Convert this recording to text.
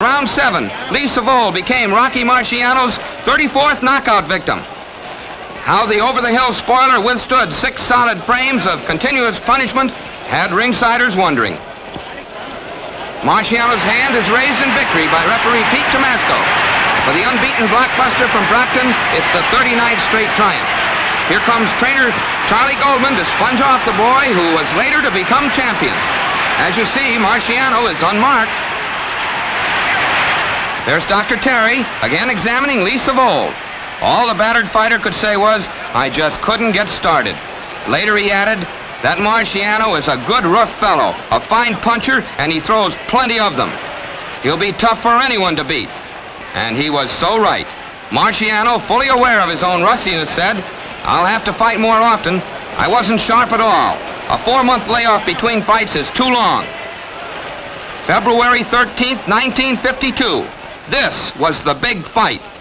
Round 7, Lee Savold became Rocky Marciano's 34th knockout victim. How the over-the-hill spoiler withstood 6 solid frames of continuous punishment had ringsiders wondering. Marciano's hand is raised in victory by referee Pete Tomasco. For the unbeaten blockbuster from Brockton, it's the 39th straight triumph. Here comes trainer Charlie Goldman to sponge off the boy who was later to become champion. As you see, Marciano is unmarked. There's Dr. Terry, again examining Lee Savold. All the battered fighter could say was, "I just couldn't get started." Later he added, "That Marciano is a good rough fellow, a fine puncher, and he throws plenty of them. He'll be tough for anyone to beat." And he was so right. Marciano, fully aware of his own rustiness, said, "I'll have to fight more often. I wasn't sharp at all. A 4-month layoff between fights is too long." February 13th, 1952. This was the big fight.